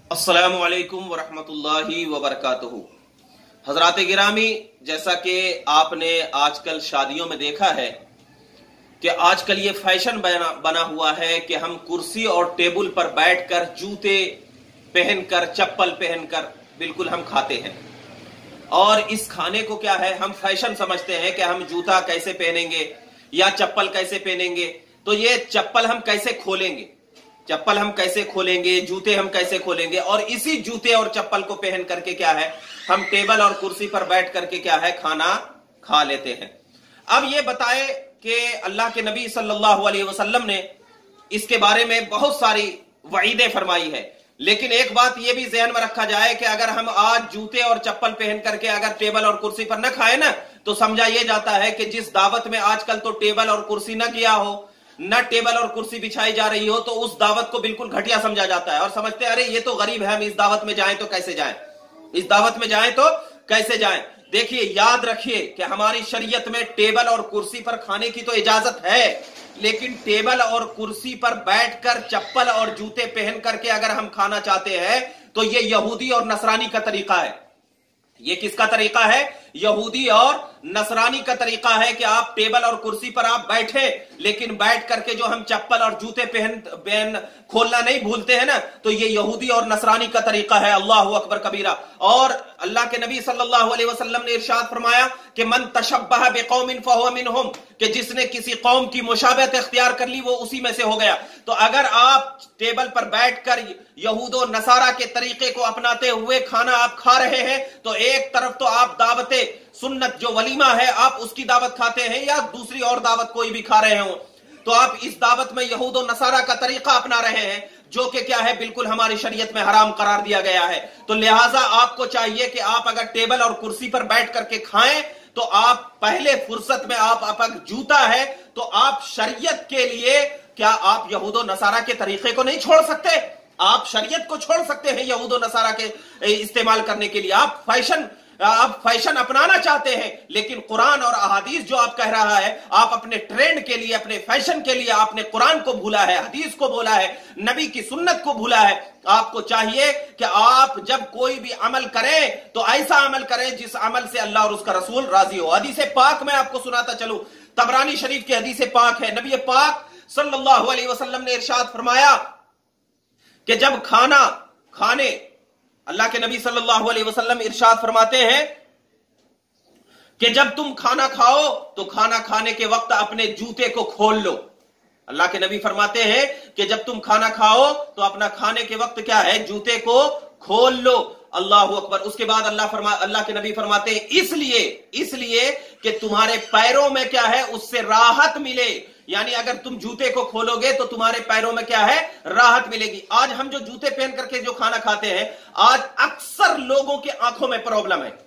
अस्सलामु अलैकुम वरहमतुल्लाहि वबरकातुहू। हजरात गिरामी, जैसा कि आपने आजकल शादियों में देखा है कि आजकल ये फैशन बना हुआ है कि हम कुर्सी और टेबल पर बैठकर जूते पहनकर चप्पल पहनकर बिल्कुल हम खाते हैं। और इस खाने को क्या है, हम फैशन समझते हैं कि हम जूता कैसे पहनेंगे या चप्पल कैसे पहनेंगे, तो ये चप्पल हम कैसे खोलेंगे, जूते हम कैसे खोलेंगे, और इसी जूते और चप्पल को पहन करके क्या है, हम टेबल और कुर्सी पर बैठ करके क्या है, खाना खा लेते हैं। अब ये बताए कि अल्लाह के नबी सल्लल्लाहु अलैहि वसल्लम ने इसके बारे में बहुत सारी वईदें फरमाई है, लेकिन एक बात ये भी ज़हन में रखा जाए कि अगर हम आज जूते और चप्पल पहन करके अगर टेबल और कुर्सी पर न खाए ना, तो समझा यह जाता है कि जिस दावत में आजकल तो टेबल और कुर्सी न किया हो, न टेबल और कुर्सी बिछाई जा रही हो, तो उस दावत को बिल्कुल घटिया समझा जाता है और समझते हैं अरे ये तो गरीब है, हम इस दावत में जाएं तो कैसे जाएं, देखिए, याद रखिए कि हमारी शरीयत में टेबल और कुर्सी पर खाने की तो इजाजत है, लेकिन टेबल और कुर्सी पर बैठकर चप्पल और जूते पहन करके अगर हम खाना चाहते हैं तो ये यहूदी और नसरानी का तरीका है। ये किसका तरीका है? यहूदी और नसरानी का तरीका है कि आप टेबल और कुर्सी पर आप बैठे, लेकिन बैठ करके जो हम चप्पल और जूते पहन खोलना नहीं भूलते हैं ना, तो ये यहूदी और नसरानी का तरीका है। अल्लाहु अकबर कबीरा। और अल्लाह के नबी सल्लल्लाहु अलैहि वसल्लम ने इरशाद फरमाया कि मन तशब्बह बिकौमिन फहुव मिनहुम, कि जिसने किसी कौम की मुशाबहत इख्तियार कर ली वो उसी में से हो गया। तो अगर आप टेबल पर बैठकर यहूद और नसारा के तरीके को अपनाते हुए खाना आप खा रहे हैं, तो एक तरफ तो आप दावते सुन्नत जो वलीमा है आप उसकी दावत खाते हैं, या दूसरी और दावत कोई भी खा रहे हो, तो आप इस दावत में यहूद और नसारा का तरीका अपना रहे हैं, जो कि क्या है, बिल्कुल हमारी शरीयत में हराम करार दिया गया है। तो लिहाजा आपको चाहिए कि आप अगर टेबल और कुर्सी पर बैठ करके खाएं तो आप पहले फुर्सत में आप अगर जूता है तो आप शरीयत के लिए क्या आप यहूद और नसारा के तरीके को नहीं छोड़ सकते? आप शरीयत को छोड़ सकते हैं यहूद और नसारा के इस्तेमाल करने के लिए। आप फैशन अपनाना चाहते हैं, लेकिन कुरान और अहादीस जो आप कह रहा है, आप अपने ट्रेंड के लिए, अपने फैशन के लिए आपने कुरान को भूला है, हदीस को भूला है, नबी की सुन्नत को भूला है। आपको चाहिए कि आप जब कोई भी अमल करें तो ऐसा अमल करें जिस अमल से अल्लाह और उसका रसूल राजी हो। हदीस पाक में आपको सुनाता चलूं, तबरानी शरीफ की हदीस पाक है। नबी पाक सल्लल्लाहु अलैहि वसल्लम ने इरशाद फरमाया कि जब खाना खाने, अल्लाह के नबी सल्लल्लाहु अलैहि वसल्लम इरशाद फरमाते हैं कि जब तुम खाना खाओ तो खाना खाने के वक्त अपने जूते को खोल लो। अल्लाह के नबी फरमाते हैं कि जब तुम खाना खाओ तो अपना खाने के वक्त क्या है, जूते को खोल लो। अल्लाहु अकबर। उसके बाद अल्लाह के नबी फरमाते हैं इसलिए कि तुम्हारे पैरों में क्या है, उससे राहत मिले। यानी अगर तुम जूते को खोलोगे तो तुम्हारे पैरों में क्या है, राहत मिलेगी। आज हम जो जूते पहन करके जो खाना खाते हैं, आज अक्सर लोगों की आंखों में प्रॉब्लम है,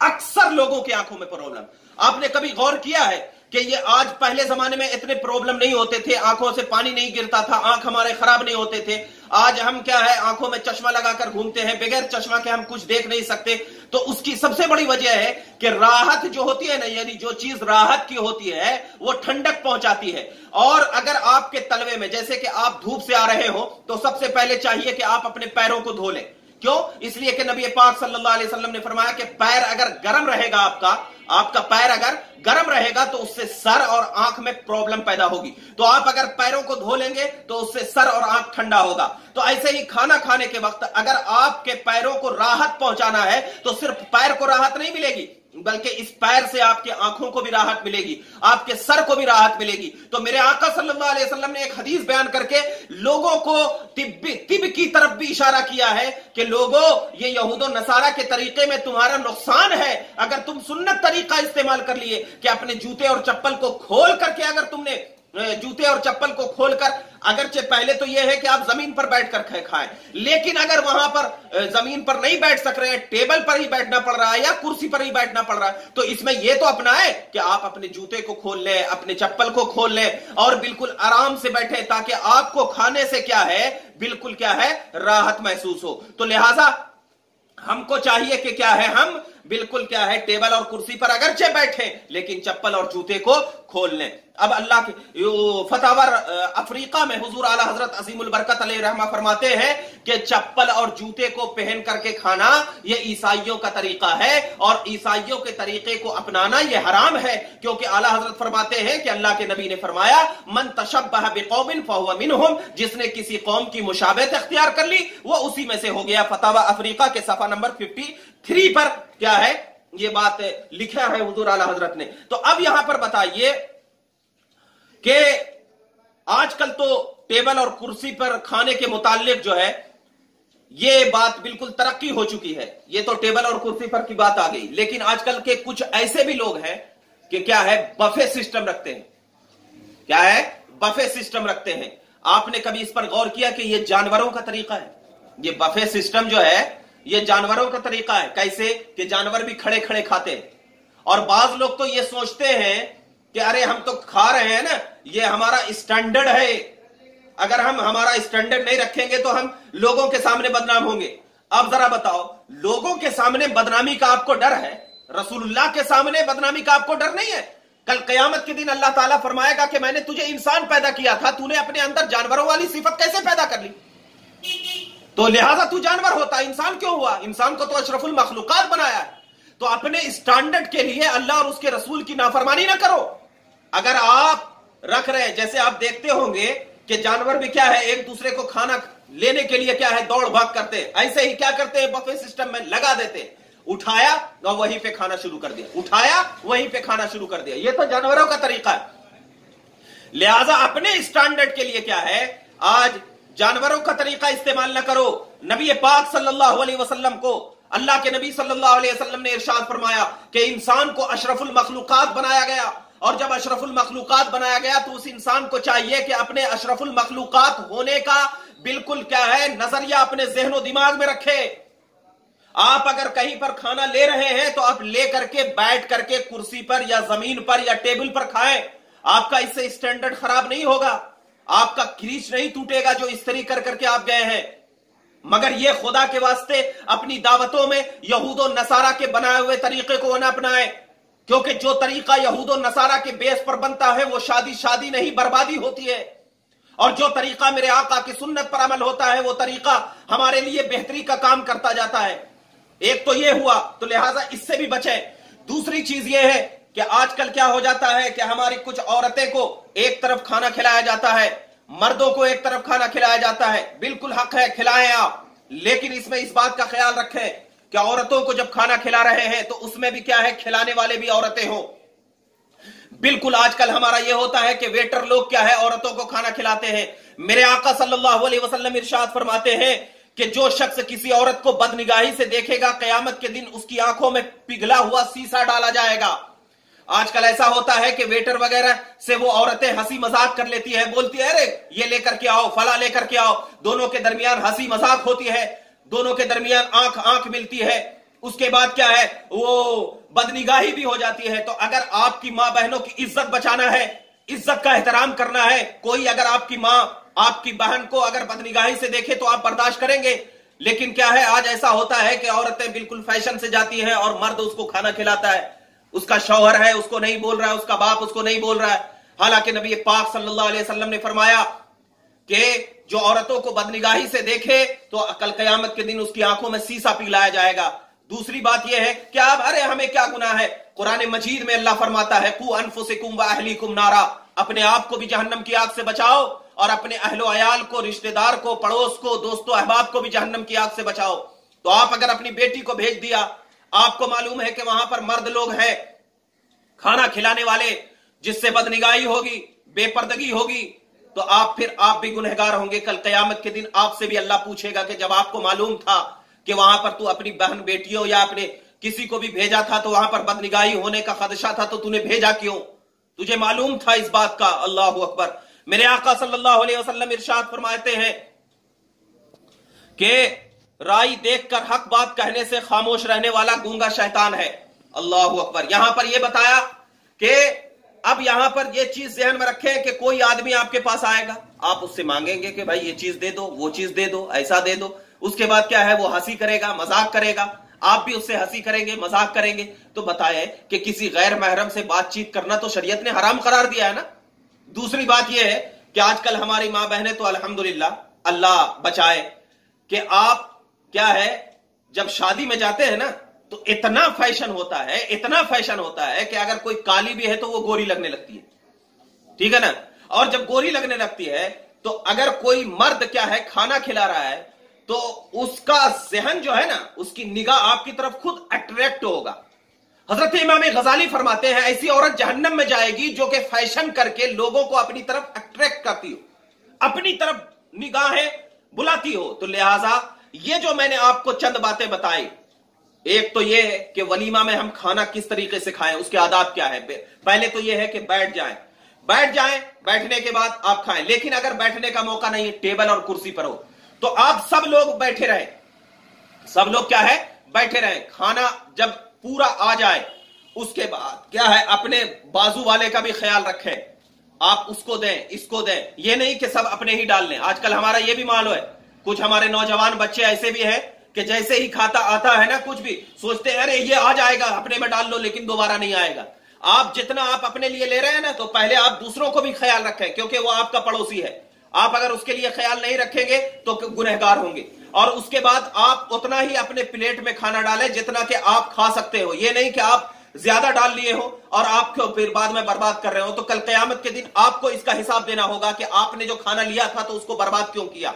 आपने कभी गौर किया है कि ये आज, पहले जमाने में इतने प्रॉब्लम नहीं होते थे, आंखों से पानी नहीं गिरता था, आंख हमारे खराब नहीं होते थे। आज हम क्या है, आंखों में चश्मा लगाकर घूमते हैं, बगैर चश्मा के हम कुछ देख नहीं सकते। तो उसकी सबसे बड़ी वजह है कि राहत जो होती है ना, यानी जो चीज राहत की होती है वो ठंडक पहुंचाती है। और अगर आपके तलवे में, जैसे कि आप धूप से आ रहे हो, तो सबसे पहले चाहिए कि आप अपने पैरों को धो लें। क्यों? इसलिए कि नबी पाक सल्लल्लाहु अलैहि वसल्लम ने फरमाया कि पैर अगर गर्म रहेगा, आपका पैर अगर गर्म रहेगा तो उससे सर और आंख में प्रॉब्लम पैदा होगी। तो आप अगर पैरों को धो लेंगे तो उससे सर और आंख ठंडा होगा। तो ऐसे ही खाना खाने के वक्त अगर आपके पैरों को राहत पहुंचाना है तो सिर्फ पैर को राहत नहीं मिलेगी, बल्कि इस पैर से आपकी आंखों को भी राहत मिलेगी, आपके सर को भी राहत मिलेगी। तो मेरे आका सल्लल्लाहु अलैहि वसल्लम ने एक हदीस बयान करके लोगों को तिब की तरफ भी इशारा किया है कि लोगों, ये यहूद और नसारा के तरीके में तुम्हारा नुकसान है अगर तुम सुन्नत तरीका इस्तेमाल कर लिए कि अपने जूते और चप्पल को खोल करके, अगर तुमने जूते और चप्पल को खोलकर, अगरचे पहले तो यह है कि आप जमीन पर बैठकर खाएं, लेकिन अगर वहां पर जमीन पर नहीं बैठ सक रहे हैं, टेबल पर ही बैठना पड़ रहा है या कुर्सी पर ही बैठना पड़ रहा है, तो इसमें यह तो अपनाएं कि आप अपने जूते को खोल लें, अपने चप्पल को खोल लें और बिल्कुल आराम से बैठे, ताकि आपको खाने से क्या है, बिल्कुल क्या है, राहत महसूस हो। तो लिहाजा हमको चाहिए कि क्या है, हम बिल्कुल क्या है, टेबल और कुर्सी पर अगरचे बैठे लेकिन चप्पल और जूते को खोल लें। अब अल्लाह के फतवा अफ्रीका में हुजूर आला हजरत अजीमुल बरकत अलैहि रहमा फरमाते हैं कि चप्पल और जूते को पहन करके खाना ये ईसाइयों का तरीका है और ईसाइयों के तरीके को अपनाना ये हराम है, क्योंकि आला हजरत फरमाते हैं कि अल्लाह के नबी ने फरमाया मन तशब्बह बिकौमिन फहुव मिनहुम, जिसने किसी कौम की मुशाबहत इख्तियार कर ली वो उसी में से हो गया। फतवा अफ्रीका के सफा नंबर 53 पर क्या है ये बात लिखा है हुजूर आला हजरत ने। तो अब यहां पर बताइए कि आजकल तो टेबल और कुर्सी पर खाने के मुताल्लिक जो है ये बात बिल्कुल तरक्की हो चुकी है, ये तो टेबल और कुर्सी पर की बात आ गई। लेकिन आजकल के कुछ ऐसे भी लोग हैं कि क्या है बफे सिस्टम रखते हैं, क्या है बफे सिस्टम रखते हैं। आपने कभी इस पर गौर किया कि ये जानवरों का तरीका है? ये बफे सिस्टम जो है ये जानवरों का तरीका है। कैसे कि जानवर भी खड़े खड़े खाते हैं और बाज लोग तो ये सोचते हैं कि अरे हम तो खा रहे हैं ना, ये हमारा स्टैंडर्ड है, अगर हम हमारा स्टैंडर्ड नहीं रखेंगे तो हम लोगों के सामने बदनाम होंगे। अब जरा बताओ, लोगों के सामने बदनामी का आपको डर है, रसूलुल्लाह के सामने बदनामी का आपको डर नहीं है? कल क़यामत के दिन अल्लाह ताला फरमाएगा कि मैंने तुझे इंसान पैदा किया था, तूने अपने अंदर जानवरों वाली सिफत कैसे पैदा कर ली? तो लिहाजा तू जानवर होता, इंसान क्यों हुआ? इंसान को तो अशरफुल मखलूकात बनाया है। तो अपने स्टैंडर्ड के लिए अल्लाह और उसके रसूल की नाफरमानी ना करो। अगर आप रख रहे हैं, जैसे आप देखते होंगे कि जानवर भी क्या है एक दूसरे को खाना लेने के लिए क्या है दौड़ भाग करते हैं, ऐसे ही क्या करते हैं बफे सिस्टम में लगा देते हैं, उठाया और वहीं पे खाना शुरू कर दिया, उठाया वहीं पे खाना शुरू कर दिया। ये तो जानवरों का तरीका है। लिहाजा अपने स्टैंडर्ड के लिए क्या है आज जानवरों का तरीका इस्तेमाल न करो। नबी पाक सल्लल्लाहु अलैहि वसल्लम को अल्लाह के नबी सल्लल्लाहु अलैहि वसल्लम ने इरशाद फरमाया कि इंसान को अशरफुल मखलूकात बनाया गया, और जब अशरफुल मखलूकात बनाया गया तो उस इंसान को चाहिए कि अपने अशरफुल मखलूकात होने का बिल्कुल क्या है नजरिया अपने ज़हन और दिमाग में रखे। आप अगर कहीं पर खाना ले रहे हैं तो आप ले करके बैठ करके कुर्सी पर या जमीन पर या टेबल पर खाएं, आपका इससे स्टैंडर्ड खराब नहीं होगा, आपका क्रीच नहीं टूटेगा जो इस्त्री कर करके आप गए हैं। मगर ये खुदा के वास्ते अपनी दावतों में यहूदो नसारा के बनाए हुए तरीके को न अपनाएं, क्योंकि जो तरीका यहूदो नसारा के बेस पर बनता है वो शादी नहीं बर्बादी होती है, और जो तरीका मेरे आका की सुन्नत पर अमल होता है वो तरीका हमारे लिए बेहतरी का काम करता जाता है। एक तो ये हुआ, तो लिहाजा इससे भी बचें। दूसरी चीज ये है कि आजकल क्या हो जाता है कि हमारी कुछ औरतें को एक तरफ खाना खिलाया जाता है, मर्दों को एक तरफ खाना खिलाया जाता है। बिल्कुल हक है, खिलाएं आप, लेकिन इसमें इस बात का ख्याल रखें कि औरतों को जब खाना खिला रहे हैं तो उसमें भी क्या है खिलाने वाले भी औरतें हों। बिल्कुल आजकल हमारा यह होता है कि वेटर लोग क्या है औरतों को खाना खिलाते हैं। मेरे आका सल्लल्लाहु अलैहि वसल्लम इरशाद फरमाते हैं कि जो शख्स किसी औरत को बदनिगाही से देखेगा क़यामत के दिन उसकी आंखों में पिघला हुआ सीसा डाला जाएगा। आजकल ऐसा होता है कि वेटर वगैरह से वो औरतें हंसी मजाक कर लेती है, बोलती है अरे ये लेकर के आओ, फला लेकर के आओ, दोनों के दरमियान हंसी मजाक होती है, दोनों के दरमियान आंख आंख मिलती है। उसके बाद क्या है वो बदनिगाही भी हो जाती है। तो अगर आपकी मां बहनों की इज्जत बचाना है, इज्जत का एहतराम करना है, कोई अगर आपकी मां आपकी बहन को अगर बदनिगाही से देखे तो आप बर्दाश्त करेंगे। लेकिन क्या है आज ऐसा होता है कि औरतें बिल्कुल फैशन से जाती हैं और मर्द उसको खाना खिलाता है, उसका शौहर है उसको नहीं बोल रहा है, उसका बाप उसको नहीं बोल रहा है। हालांकि नबी पाक सल्लल्लाहु अलैहि वसल्लम ने फरमाया कि जो औरतों को बदनिगाही से देखे तो कल क़यामत के दिन उसकी आंखों में सीसा पिघलाया जाएगा। दूसरी बात यह है कि अब अरे हमें क्या गुनाह है, कुरान मजीद में अल्लाह फरमाता है कू अनफुसिकुम व अहलीकुम नारा, अपने आप को भी जहन्नम की आग से बचाओ और अपने अहलो अयाल को, रिश्तेदार को, पड़ोस को, दोस्तों अहबाब को भी जहन्नम की आग से बचाओ। तो आप अगर अपनी बेटी को भेज दिया, आपको मालूम है कि वहां पर मर्द लोग हैं खाना खिलाने वाले, जिससे बदनिगाही होगी, बेपर्दगी होगी, तो आप भी गुनहगार होंगे। कल क़यामत के दिन आपसे भी अल्लाह पूछेगा कि जब आपको मालूम था कि वहां पर तू अपनी बहन बेटियों या अपने किसी को भी भेजा था तो वहां पर बदनिगाही होने का खदशा था, तो तूने भेजा क्यों? तुझे मालूम था इस बात का। अल्लाह अकबर। मेरे आका सल्लल्लाहु अलैहि वसल्लम इरशाद फरमाते हैं कि राई देखकर हक बात कहने से खामोश रहने वाला गूंगा शैतान है। अल्लाह अकबर। यहां पर यह बताया कि अब यहां पर यह चीज ध्यान में रखें कि कोई आदमी आपके पास आएगा, आप उससे मांगेंगे कि भाई ये चीज दे दो, वो चीज दे दो, ऐसा दे दो। उसके बाद क्या है वो हंसी करेगा, मजाक करेगा। आप भी उससे हंसी करेंगे, मजाक करेंगे। तो बताए कि किसी गैर महरम से बातचीत करना तो शरीयत ने हराम करार दिया है ना। दूसरी बात यह है कि आजकल हमारी मां बहनें तो अल्हम्दुलिल्लाह, अल्लाह बचाए, कि आप क्या है जब शादी में जाते हैं ना तो इतना फैशन होता है, इतना फैशन होता है कि अगर कोई काली भी है तो वो गोरी लगने लगती है, ठीक है ना। और जब गोरी लगने लगती है तो अगर कोई मर्द क्या है खाना खिला रहा है तो उसका जहन जो है ना, उसकी निगाह आपकी तरफ खुद अट्रैक्ट होगा। हजरत इमाम गजाली फरमाते हैं ऐसी औरत जहन्नम में जाएगी जो कि फैशन करके लोगों को अपनी तरफ अट्रैक्ट करती हो, अपनी तरफ निगाहें बुलाती हो। तो लिहाजा ये जो मैंने आपको चंद बातें बताई, एक तो ये है कि वलीमा में हम खाना किस तरीके से खाएं, उसके आदाब क्या है। पहले तो ये है कि बैठ जाएं, बैठने के बाद आप खाएं। लेकिन अगर बैठने का मौका नहीं है, टेबल और कुर्सी पर हो, तो आप सब लोग बैठे रहें, सब लोग क्या है बैठे रहें। खाना जब पूरा आ जाए उसके बाद क्या है अपने बाजू वाले का भी ख्याल रखें, आप उसको दें, इसको दें। ये नहीं कि सब अपने ही डाल लें। आजकल हमारा ये भी मालूम है, कुछ हमारे नौजवान बच्चे ऐसे भी हैं कि जैसे ही खाता आता है ना कुछ भी, सोचते हैं अरे ये आ जाएगा, अपने में डाल लो, लेकिन दोबारा नहीं आएगा। आप जितना आप अपने लिए ले रहे हैं ना, तो पहले आप दूसरों को भी ख्याल रखें, क्योंकि वो आपका पड़ोसी है। आप अगर उसके लिए ख्याल नहीं रखेंगे तो गुनहगार होंगे। और उसके बाद आप उतना ही अपने प्लेट में खाना डालें जितना कि आप खा सकते हो। ये नहीं कि आप ज्यादा डाल लिए हो और आपको फिर बाद में बर्बाद कर रहे हो। तो कल क़यामत के दिन आपको इसका हिसाब देना होगा कि आपने जो खाना लिया था तो उसको बर्बाद क्यों किया।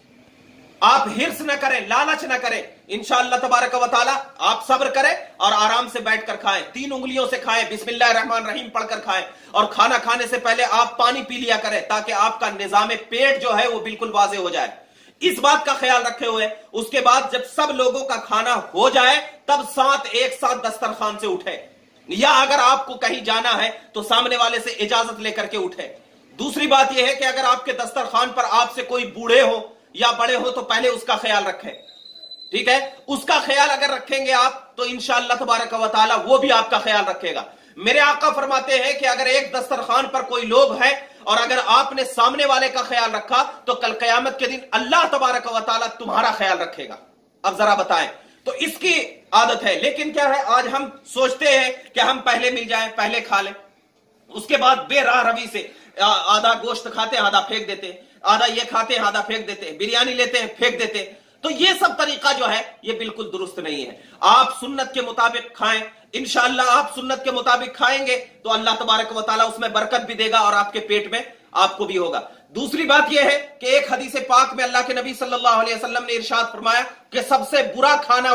आप हिर्स न करें, लालच न करें। इंशाअल्लाह तबारक व तआला आप सब्र करें और आराम से बैठकर खाएं, 3 उंगलियों से खाएं, बिस्मिल्लाहिर्रहमानिर्रहीम पढ़कर खाएं। और खाना खाने से पहले आप पानी पी लिया करें ताकि आपका निजाम पेट जो है वो बिल्कुल वाज़ेह हो जाए। इस बात का ख्याल रखे हुए उसके बाद जब सब लोगों का खाना हो जाए तब एक साथ दस्तरखान से उठे, या अगर आपको कहीं जाना है तो सामने वाले से इजाजत लेकर के उठे। दूसरी बात यह है कि अगर आपके दस्तरखान पर आपसे कोई बूढ़े हो या बड़े हो तो पहले उसका ख्याल रखें, ठीक है। उसका ख्याल अगर रखेंगे आप तो इंशाअल्लाह तबारक व तआला वो भी आपका ख्याल रखेगा। मेरे आका फरमाते हैं कि अगर एक दस्तरखान पर कोई लोग हैं और अगर आपने सामने वाले का ख्याल रखा तो कल क़यामत के दिन अल्लाह तबारक व तआला तुम्हारा ख्याल रखेगा। अब जरा बताएं, तो इसकी आदत है। लेकिन क्या है, आज हम सोचते हैं कि हम पहले मिल जाएं, पहले खा लें, उसके बाद बेराह रवि से आधा गोश्त खाते आधा फेंक देते, आधा ये खाते हैं आधा फेंक देते, बिरयानी लेते हैं फेंक देते। तो ये सब तरीका जो है ये बिल्कुल दुरुस्त नहीं है। आप सुन्नत के मुताबिक खाएं, इंशाअल्लाह आप सुन्नत के मुताबिक खाएंगे तो अल्लाह तबारक व तआला उसमें बरकत भी देगा और आपके पेट में आपको भी होगा। दूसरी बात यह है कि एक हदीस पाक में अल्लाह के नबी सल्लल्लाहु अलैहि वसल्लम ने इरशाद फरमाया कि सबसे बुरा खाना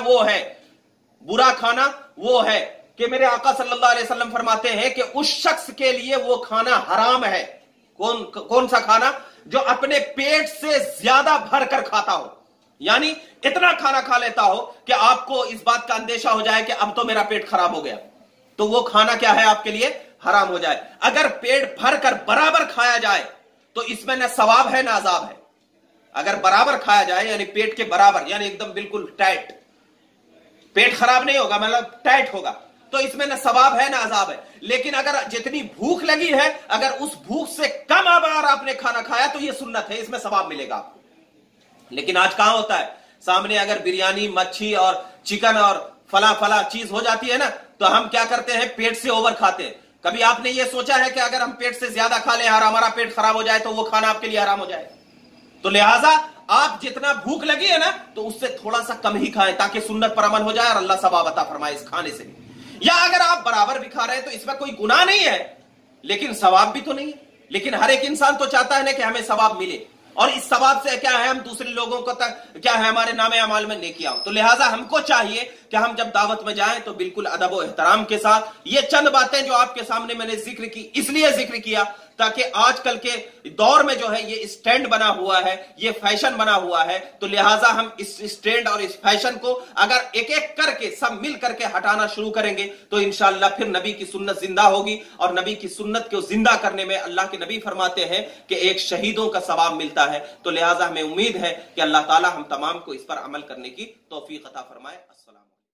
वो है कि मेरे आका सल्लल्लाहु अलैहि वसल्लम फरमाते हैं कि उस शख्स के लिए वो खाना हराम है। कौन सा खाना? जो अपने पेट से ज्यादा भर कर खाता हो, यानी इतना खाना खा लेता हो कि आपको इस बात का अंदेशा हो जाए कि अब तो मेरा पेट खराब हो गया, तो वो खाना क्या है आपके लिए हराम हो जाए। अगर पेट भर कर बराबर खाया जाए तो इसमें न सवाब है न अजाब है। अगर बराबर खाया जाए यानी पेट के बराबर, यानी एकदम बिल्कुल टाइट, पेट खराब नहीं होगा मतलब टाइट होगा, तो इसमें न सवाब है न अजाब है। लेकिन अगर जितनी भूख लगी है अगर उस भूख से कम बार आपने खाना खाया तो यह सुन्नत है, इसमें सवाब मिलेगा आपको। लेकिन आज कहां होता है, सामने अगर बिरयानी, मच्छी और चिकन और फला चीज हो जाती है ना तो हम क्या करते हैं, पेट से ओवर खाते हैं। कभी आपने ये सोचा है कि अगर हम पेट से ज्यादा खा लें और हमारा पेट खराब हो जाए तो वो खाना आपके लिए हराम हो जाए? तो लिहाजा आप जितना भूख लगी है ना तो उससे थोड़ा सा कम ही खाएं ताकि सुन्नत पर अमल हो जाए और अल्लाह सवाब अता फरमाए इस खाने से। या अगर आप बराबर भी खा रहे हैं तो इसमें कोई गुनाह नहीं है लेकिन सवाब भी तो नहीं है। लेकिन हर एक इंसान तो चाहता है ना कि हमें सवाब मिले, और इस सवाब से क्या है हम दूसरे लोगों को तक क्या है हमारे नामे अमाल में नेकियां हो। तो लिहाजा हमको चाहिए कि हम जब दावत में जाएं तो बिल्कुल अदब और एहतराम के साथ। ये चंद बातें जो आपके सामने मैंने जिक्र की, इसलिए जिक्र किया ताकि आजकल के दौर में जो है ये स्टैंड बना हुआ है, ये फैशन बना हुआ है। तो लिहाजा हम इस स्टैंड और इस फैशन को अगर एक एक करके सब मिल करके हटाना शुरू करेंगे तो इंशाअल्लाह फिर नबी की सुन्नत जिंदा होगी। और नबी की सुन्नत को जिंदा करने में अल्लाह के नबी फरमाते हैं कि एक शहीदों का सवाब मिलता है। तो लिहाजा हमें उम्मीद है कि अल्लाह ताला हम तमाम को इस पर अमल करने की तौफीक अता फरमाए। अस्सलाम।